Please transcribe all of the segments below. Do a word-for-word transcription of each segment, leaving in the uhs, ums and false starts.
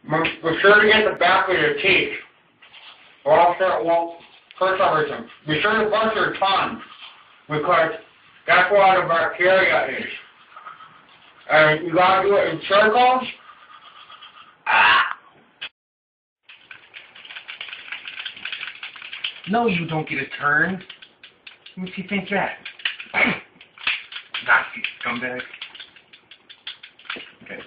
Be sure to get the back of your teeth. Or else it won't hurt everything. Be sure to brush your tongue, because that's where the bacteria is. And you gotta do it in circles. Ah! No, you don't get a turn. What do you think that? Nasty scumbag. Okay.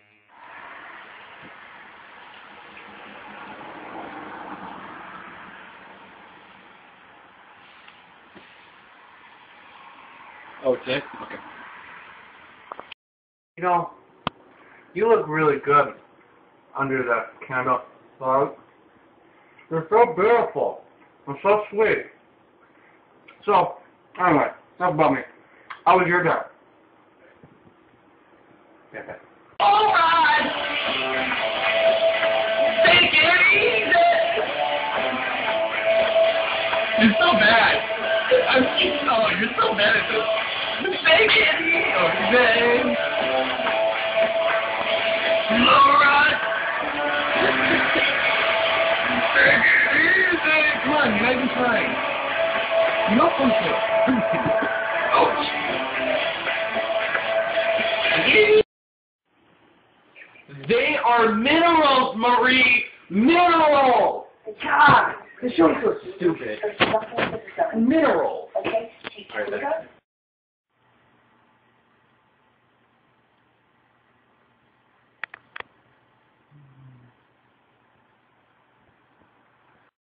Oh, it's it? Okay. You know, you look really good under that candle light. You're so beautiful. And so sweet. So, anyway, enough about me. How was your day? Yeah. Alright! Take it easy! You're so bad. I'm oh, you're so bad at this. Take it easy! Alright! Take it easy! Come on, you're not even trying. You're not supposed to. Ouch! They are minerals, Marie! Minerals! God, this show's so stupid. Minerals.